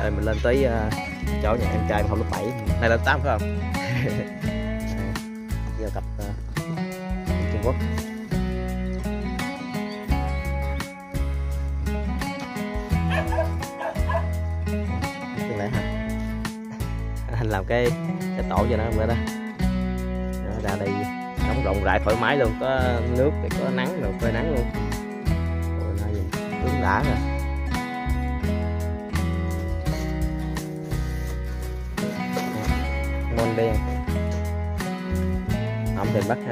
Rồi mình lên tới chỗ nhà em trai học lớp 7, này lớp 8 phải không? Giờ cặp Trung Quốc. Tương lai ha. Anh làm cái tổ cho nó bữa đó. Nó ra đây nóng rộng rãi thoải mái luôn, có nước thì có nắng rồi, phơi nắng luôn. Rồi nay nhìn tướng đã rồi. Mon đen. Ổng thì bắt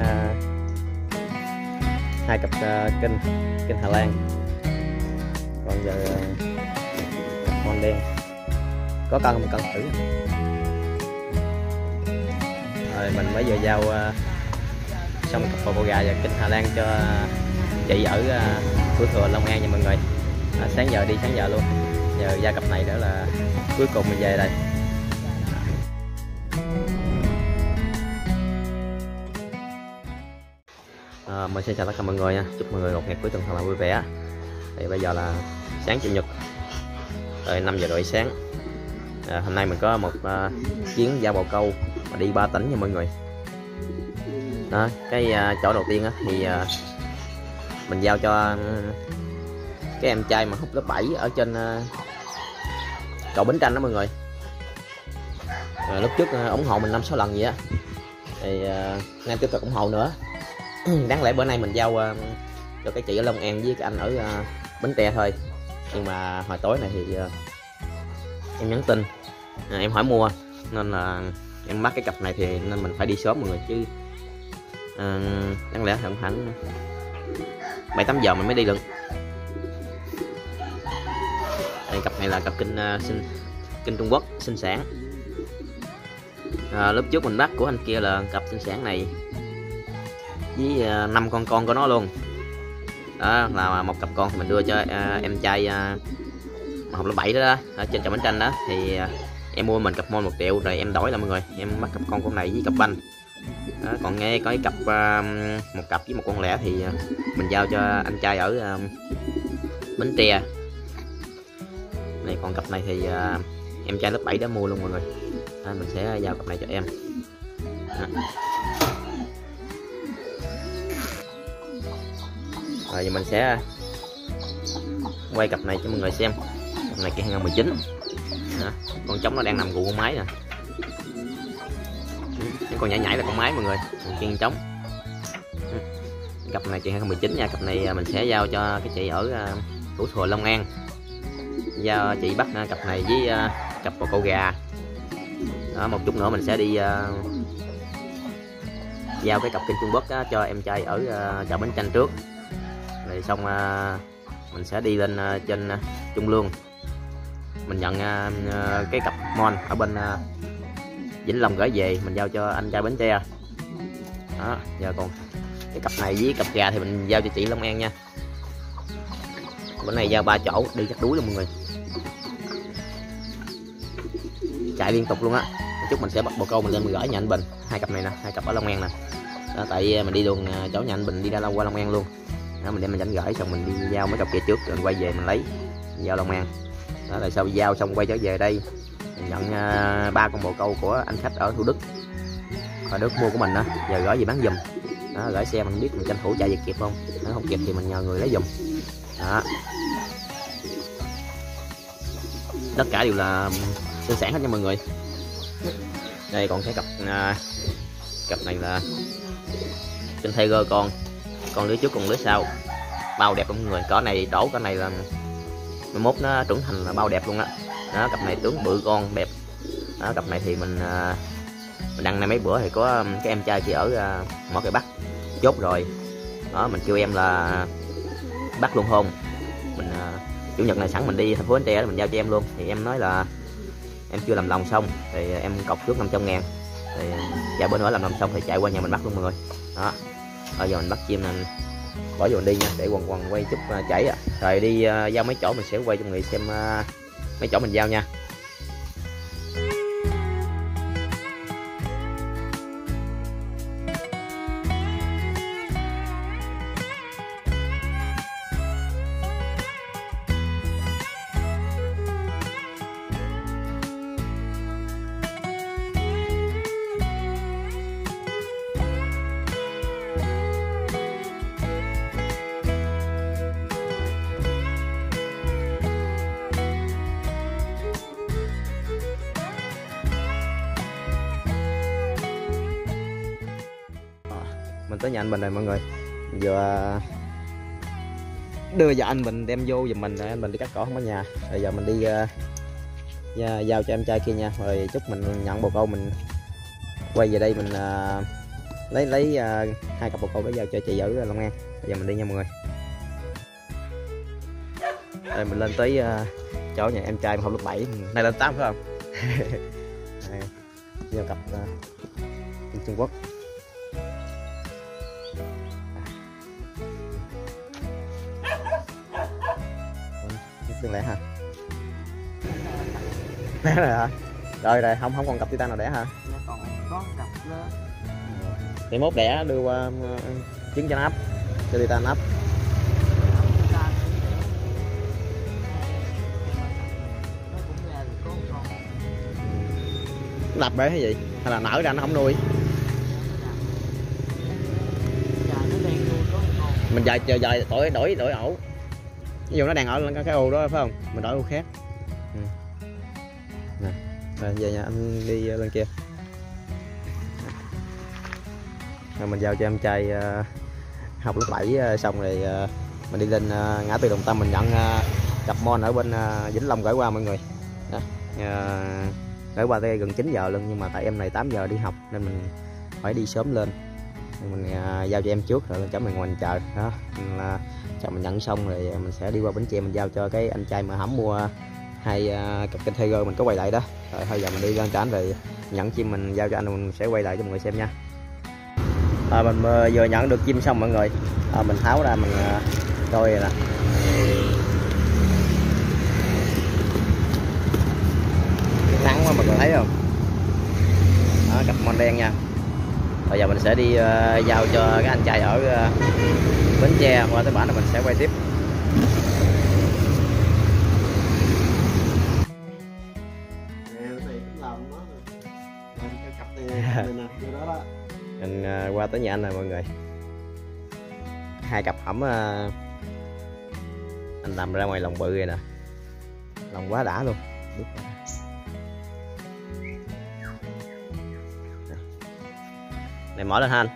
hai cặp kinh Hà Lan, còn giờ cặp mon đen có cân không, cân thử rồi mình mới vừa giao xong cặp bò gà và kinh Hà Lan cho chị ở Thủ Thừa Long An nha mọi người. Sáng giờ đi sáng giờ luôn, giờ giao cặp này nữa là cuối cùng mình về đây. Mình xin chào tất cả mọi người nha, chúc mọi người một ngày cuối tuần thật là vui vẻ. Thì bây giờ là sáng chủ nhật, rồi 5 giờ rưỡi sáng. Hôm nay mình có một chuyến giao bồ câu và đi 3 tỉnh nha mọi người. Đó, cái chỗ đầu tiên thì mình giao cho cái em trai mà học lớp 7 ở trên cầu Bến Tranh đó mọi người. Lúc trước ủng hộ mình 5-6 lần vậy á, thì nay tiếp tục ủng hộ nữa. Đáng lẽ bữa nay mình giao cho cái chị ở Long An với cái anh ở Bến Tre thôi, nhưng mà hồi tối này thì em nhắn tin em hỏi mua, nên là em bắt cái cặp này thì nên mình phải đi sớm mọi người, chứ đáng lẽ khoảng 7-8 giờ mình mới đi được. Đây, cặp này là cặp kinh Trung Quốc sinh sản. Lúc trước mình bắt của anh kia là cặp sinh sản này với 5 con của nó luôn. Đó là một cặp con thì mình đưa cho em trai mà học lớp 7 đó, ở trên chợ Bến Tranh đó, thì em mua mình cặp mon 1 triệu rồi em đổi là mọi người, em bắt cặp con này với cặp banh. Còn nghe có cái cặp một cặp với một con lẻ thì mình giao cho anh trai ở Bến Tre này. Còn cặp này thì em trai lớp 7 đã mua luôn mọi người. Mình sẽ giao cặp này cho em. Rồi giờ mình sẽ quay cặp này cho mọi người xem. Cặp này kia 2019. Con trống nó đang nằm gù con máy nè. Cái con nhảy là con máy mọi người, còn kia con trống. Cặp này kia 2019 nha. Cặp này mình sẽ giao cho cái chị ở Thủ Thừa Long An. Giao chị bắt cặp này với cặp bò câu gà. Đó, một chút nữa mình sẽ đi giao cái cặp kinh Trung Quốc cho em trai ở chợ Bến Tranh trước. Rồi xong mình sẽ đi lên trên Trung Lương, mình nhận cái cặp mon ở bên Vĩnh Long gửi về, mình giao cho anh trai Bến Tre. Đó, giờ còn cái cặp này với cặp gà thì mình giao cho chị Long An nha. Bữa nay giao 3 chỗ đi chắc đuối luôn mọi người, chạy liên tục luôn á. Chút mình sẽ bắt bồ câu mình lên mình gửi nhà anh Bình, 2 cặp này nè, 2 cặp ở Long An nè. Đó, tại mình đi đường chỗ nhà anh Bình đi ra qua Long An luôn. Đó, mình đem mình đánh gửi xong mình đi giao mấy cặp kia trước rồi quay về mình lấy, mình giao Long An. Đó là sau giao xong quay trở về đây mình nhận 3 con bồ câu của anh khách ở Thủ Đức, và Đức mua của mình đó, giờ gửi về bán giùm. Đó, gửi xe mình biết mình tranh thủ chạy về kịp không, nếu không kịp thì mình nhờ người lấy giùm. Đó, tất cả đều là sinh sản hết nha mọi người. Đây còn cái cặp này là trên Tiger, con lứa trước con lứa sau, bao đẹp lắm mọi người. Cỡ này đổ cỡ này là 11 nó trưởng thành là bao đẹp luôn á. Đó, cặp này tướng bự con đẹp. Đó, cặp này thì mình đăng nay mấy bữa thì có cái em trai chị ở Mỏ Cày Bắc chốt rồi. Đó, mình kêu em là bắt luôn hôn. Mình chủ nhật này sẵn mình đi thành phố Bến Tre mình giao cho em luôn, thì em nói là em chưa làm lòng xong thì em cọc trước 500.000, thì vài bữa nữa làm lòng xong thì chạy qua nhà mình bắt luôn mọi người. Đó, bây giờ mình bắt chim nên bỏ vô mình đi nha, để quần quay chút chảy rồi đi giao mấy chỗ mình sẽ quay cho người xem mấy chỗ mình giao nha. tới nhà anh Bình rồi mọi người. Vừa đưa vợ anh Bình đem vô giùm mình rồi anh Bình đi cắt cỏ không có nhà. Bây giờ mình đi giao cho em trai kia nha. Rồi chúc mình nhận bồ câu mình quay về đây mình lấy 2 cặp bồ câu đó giao cho chị ở Long An. Bây giờ mình đi nha mọi người. Đây mình lên tới chỗ nhà em trai học lớp 7, nay lên 8 phải không? Đây, giao cặp Trung Quốc. Đừng lẽ hả? Lẽ rồi hả? Rồi không còn cặp titan nào đẻ hả? Còn có cặp lớn. Thì mốt đẻ đưa qua trứng cho nó ấp, cho titan ấp. Đập bởi cái gì? Hay là nở ra nó không nuôi? Mình chờ đổi ổ. Ví dụ nó đang ở lên cái ô đó phải không? Mình đổi ô khác. Nè, rồi về nhà anh đi lên kia. Rồi mình giao cho em trai học lớp 7 xong rồi mình đi lên ngã tư Đồng Tâm mình nhận cặp mon ở bên Vĩnh Long gửi qua mọi người. Đó. Gửi qua tới gần 9 giờ luôn, nhưng mà tại em này 8 giờ đi học nên mình phải đi sớm lên. Mình giao cho em trước rồi chở mình ngoài chờ đó. Là chờ mình nhận xong rồi mình sẽ đi qua Bến Tre mình giao cho cái anh trai mà hẩm mua 2 cặp kênh Tiger mình có quay lại đó. Rồi thôi giờ mình đi lên cho anh rồi nhận chim mình giao cho anh, mình sẽ quay lại cho mọi người xem nha. Mình vừa nhận được chim xong mọi người. Mình tháo ra mình coi rồi nè. Nắng quá mọi người thấy không? Đó, cặp mon đen nha. Bây giờ mình sẽ đi giao cho cái anh trai ở Bến Tre, qua tới bản là mình sẽ quay tiếp. Mình qua tới nhà anh rồi mọi người. 2 cặp hẩm anh làm ra ngoài lòng bự rồi nè, lòng quá đã luôn. Này mở lên ha anh.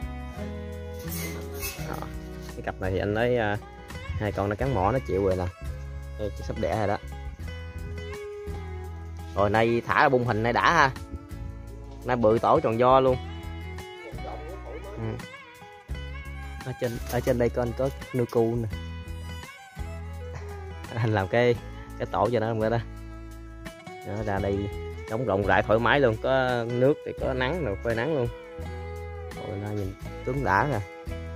Cái cặp này thì anh lấy 2 con nó cắn mỏ nó chịu rồi nè. Đây, sắp đẻ rồi đó. Rồi nay thả ra bung hình này đã ha. Nay bự tổ tròn do luôn. Ở trên đây con có nuôi cu nè. Anh làm cái tổ cho nó không đó. Nó ra đây trống rộng rãi thoải mái luôn, có nước thì có nắng rồi, phơi nắng luôn. Rồi nó nhìn tướng đã rồi.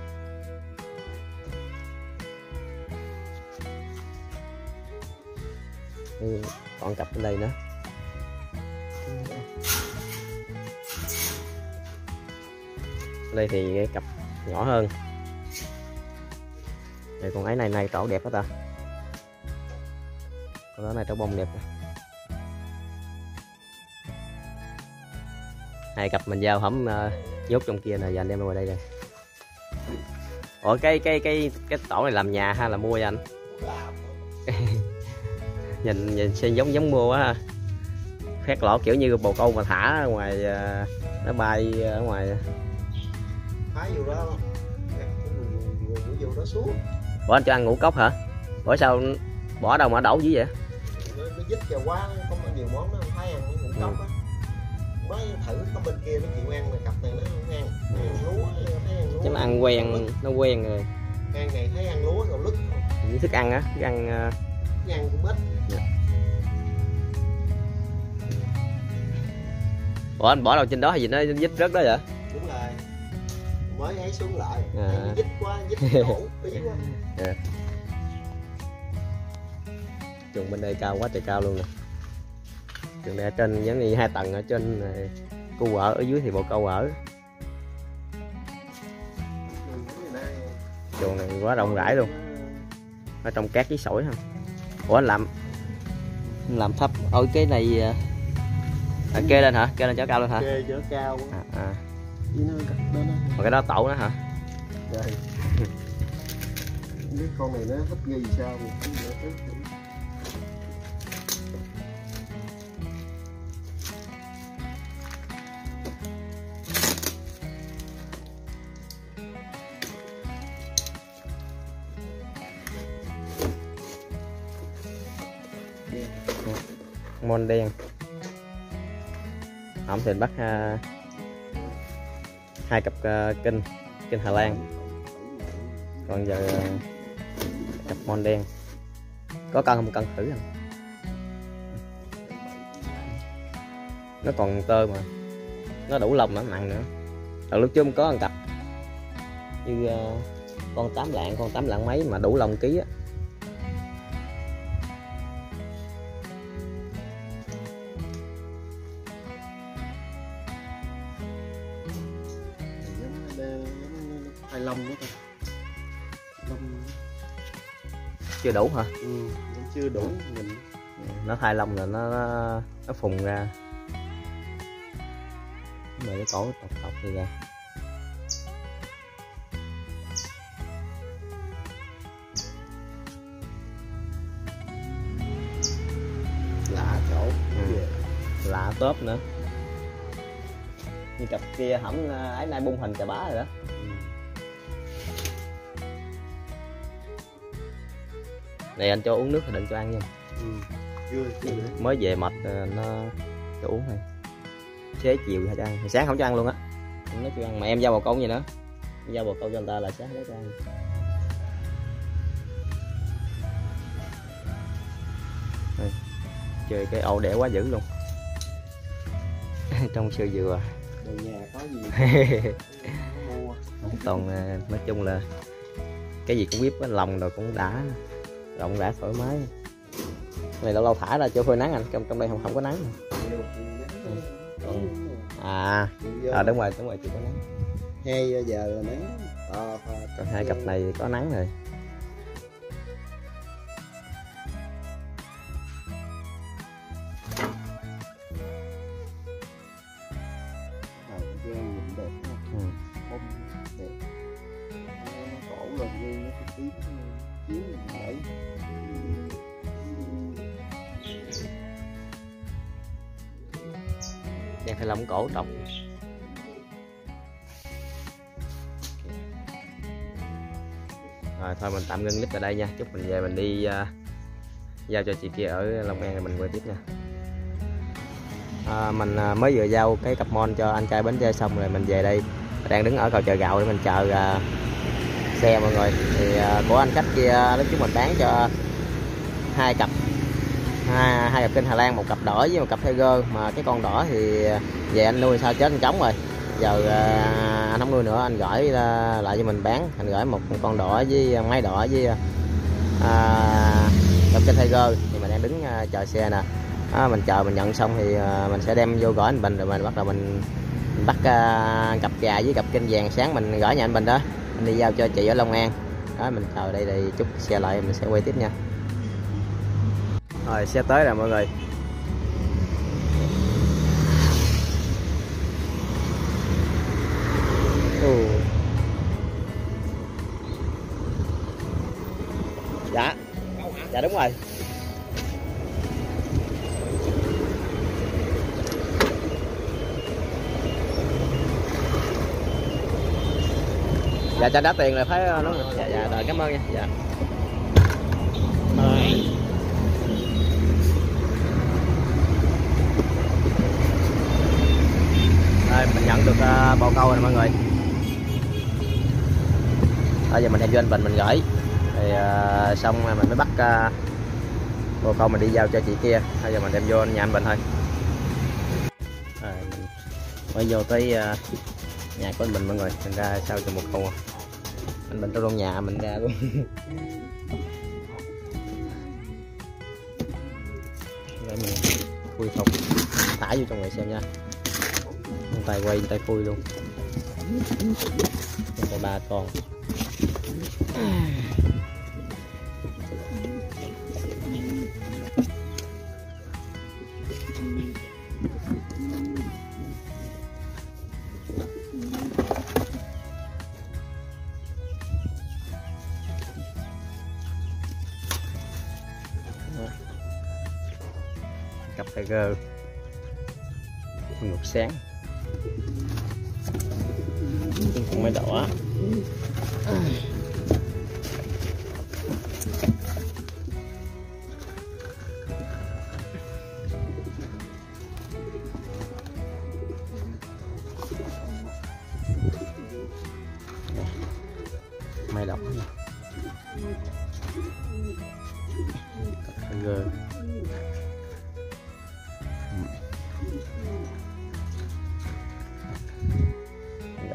Còn cặp bên đây nữa. Đây thì cái cặp nhỏ hơn. Đây con ấy này trổ đẹp quá ta. Con đó này trổ bông đẹp. 2 cặp mình giao hẩm nhốt trong kia nè, giờ anh đem qua đây rồi. Ủa cái tổ này làm nhà hay là mua vậy anh? nhìn xem giống mua quá ha. Khoét lỗ kiểu như bồ câu mà thả ở ngoài nó bay ở ngoài. Phá vô đó, vô đó xuống. Ủa anh cho ăn ngũ cốc hả? Ủa sao bỏ đâu mà đổ dữ vậy? Nó dít kìa quá, có nhiều món nó không thấy ăn ngũ cốc á. Mới thử có bên kia nó chịu ăn, mà cặp này nó không ăn. Ăn lúa, thấy ăn lúa. Chứ nó ăn quen, nó quen rồi. Ăn này thấy ăn lúa gạo lứt. Như thức ăn á, thức ăn cũng ít. Ủa anh bỏ đâu trên đó hay gì nó dít rớt đó vậy? Đúng rồi. Mới ấy xuống lại. Dít quá, dít đổ, tí quá. Chuồng bên đây cao quá trời cao luôn nè. Chuồng này ở trên giống như 2 tầng, ở trên này cu ở dưới thì bồ câu ở. Chuồng này quá rộng rãi luôn. Ở trong cát với sỏi ha. Ủa anh làm thấp. Ôi cái này kê lên hả? Kê lên chỗ cao lên hả? Kê chỗ cao. Mà cái đó tổ nữa hả? Rồi. Biết con này nó thích ghi sao mà Mon đen. Hổm thì bắt hai cặp kinh Hà Lan, còn giờ cặp mon đen. Có cân không, cân thử anh. Nó còn tơ mà, nó đủ lông, nó nặng nữa. Lần lúc trước có một cặp như con 8 lạng mấy mà đủ lông ký á. Hai lông nữa thôi. Lông Chưa đủ hả? Nó chưa đủ mình. Nó hai lông là nó phùng ra. Mà cái cổ tọc đi ra. Lạ chỗ. Lạ tớp nữa. Như cặp kia hổng ấy nay bung hình chà bá rồi đó. Này anh cho uống nước rồi định cho ăn nha. Chưa Mới về mệt nó cho uống thôi. Xế chiều cho ăn, sáng không cho ăn luôn á. Nó cho ăn mà em giao bồ câu gì nữa. Em giao bồ câu cho người ta là sáng lấy cho ăn. Đây. Chơi cái ổ đẻ quá dữ luôn. Trong sơ dừa. Đồ nhà có gì mua. Toàn nói chung là cái gì cũng biết, lòng rồi cũng đã rộng rãi thoải mái. Này lâu lâu thả ra cho phơi nắng anh, trong đây không có nắng. Đúng rồi chỉ có nắng. 2 giờ là nắng. Còn hai cặp này có nắng rồi. Cổ lên như nó có tím chiếu đẩy. Đang phải lông cổ độc. Rồi thôi mình tạm ngưng clip ở đây nha. Chúc mình về mình đi giao cho chị kia ở Long An rồi mình quay tiếp nha. Mình mới vừa giao cái cặp mon cho anh trai Bến Tre xong rồi mình về đây, đang đứng ở cầu chợ gạo để mình chờ xe mọi người. Thì của anh khách kia lúc trước mình bán cho hai cặp kinh Hà Lan, một cặp đỏ với một cặp Tiger, mà cái con đỏ thì về anh nuôi sao chết anh trống rồi. Giờ anh không nuôi nữa, anh gửi lại cho mình bán. Anh gửi một con đỏ với máy đỏ với cặp kinh Tiger. Thì mình đang đứng chờ xe nè. Mình chờ mình nhận xong thì mình sẽ đem vô gửi anh Bình, rồi mình bắt đầu mình bắt cặp gà với cặp kinh vàng sáng mình gửi nhà anh Bình đó, mình đi giao cho chị ở Long An đó. Mình chờ đây thì chút xe lại mình sẽ quay tiếp nha. Rồi xe tới rồi mọi người. Dạ đúng rồi. Dạ cho đá tiền là phải nó. Dạ rồi cảm ơn nha. Dạ. Rồi mình nhận được bồ câu rồi mọi người. Bây giờ mình đem cho anh Bình mình gửi thì xong mình mới bắt bồ câu mình đi giao cho chị kia. Bây giờ mình đem vô nhà anh Bình thôi. Rồi mình mới vô tới nhà của anh Bình mọi người. Mình ra sau cho một câu. Anh Bình trong trong nhà mình ra luôn. Để mình khui thùng thả vô trong người xem nha. Tay quay tay khui luôn. Tay 3 con. Cặp Tiger ngược sáng cũng mới đỏ.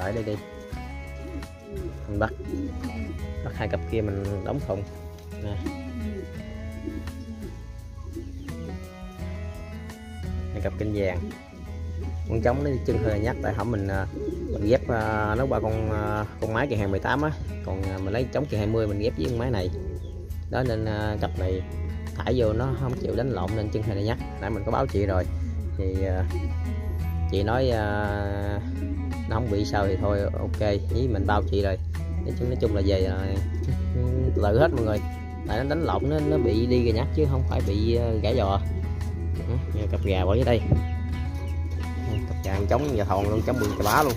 ở đây đi, mình bắt hai cặp kia mình đóng thùng nè. Hai cặp kinh vàng, con trống nó chân hơi nhắc tại hổng mình ghép nó qua con máy kỳ hàng 18 á, còn mình lấy trống kỳ 20 mình ghép với con máy này đó, nên cặp này thải vô nó không chịu đánh lộn nên chân hơi nhắc. Nãy mình có báo chị rồi thì chị nói nó không bị sao thì thôi ok, với mình bao chị rồi. Nói chung là về tự hết mọi người, tại nó đánh lộn nó bị đi gà nhắc chứ không phải bị gãy giò. Cặp gà bỏ dưới đây, cặp gà trống và thòn luôn, trống bự chà bá luôn.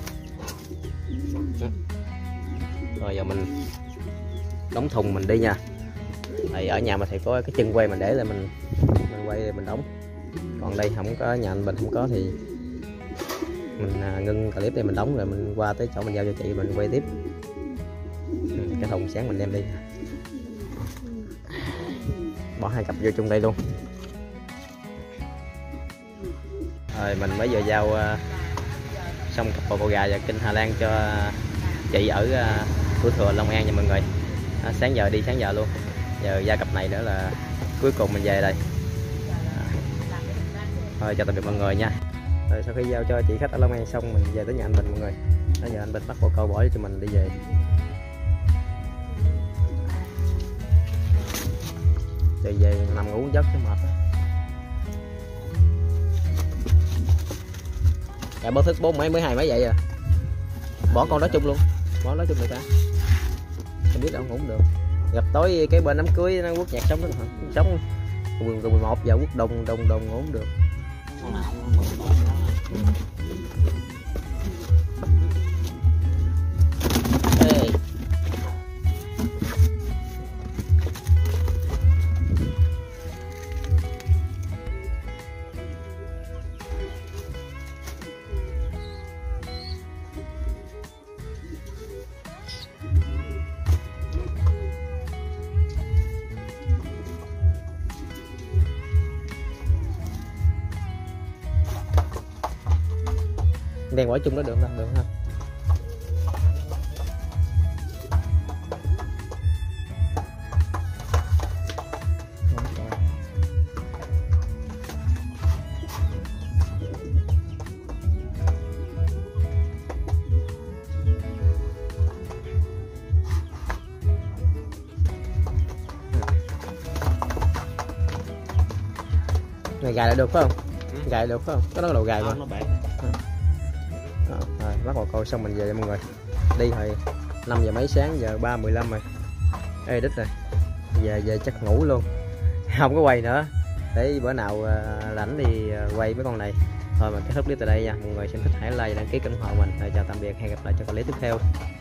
Rồi giờ mình đóng thùng mình đi nha. Tại ở nhà mà thầy có cái chân quay mình để là mình quay mình đóng, còn đây không có, nhà anh Bình không có thì mình ngưng clip đây mình đóng rồi mình qua tới chỗ mình giao cho chị mình quay tiếp. Cái thùng sáng mình đem đi, bỏ hai cặp vô chung đây luôn. Rồi mình mới vừa giao xong cặp bò cò gà và kinh Hà Lan cho chị ở Thủ Thừa Long An nha mọi người. Sáng giờ đi sáng giờ luôn, giờ giao cặp này nữa là cuối cùng mình về đây. Thôi chào tạm biệt mọi người nha. Rồi sau khi giao cho chị khách ở Long An xong mình về tới nhà anh Bình mọi người. Bây giờ anh Bình bắt bò câu bỏ cho mình đi về. Rồi về nằm ngủ giấc chứ mệt. Dạ báo thức 4 mấy 2 mấy vậy à. Bỏ con đó chung luôn, bỏ nó chung người ta. Không biết đâu ngủ không được. Gặp tối cái bên đám cưới nó quốc nhạc sống đó hả? Sống 11 giờ quốc đồng ngủ không được. Hey. Đèn bỏ chung đó được không? Được ha. Này gài lại được phải không? Gài được phải không? Có đó là đầu gài mà. Rồi bắt bò câu xong mình về mọi người. Đi hồi 5 giờ mấy sáng, giờ 3:15 rồi. Ê đít rồi. Về chắc ngủ luôn. Không có quay nữa. Để bữa nào rảnh thì quay mấy con này. Thôi mà kết thúc clip tại đây nha. Mọi người xem thích hãy like, đăng ký kênh ủng hộ mình. Rồi chào tạm biệt, hẹn gặp lại trong clip tiếp theo.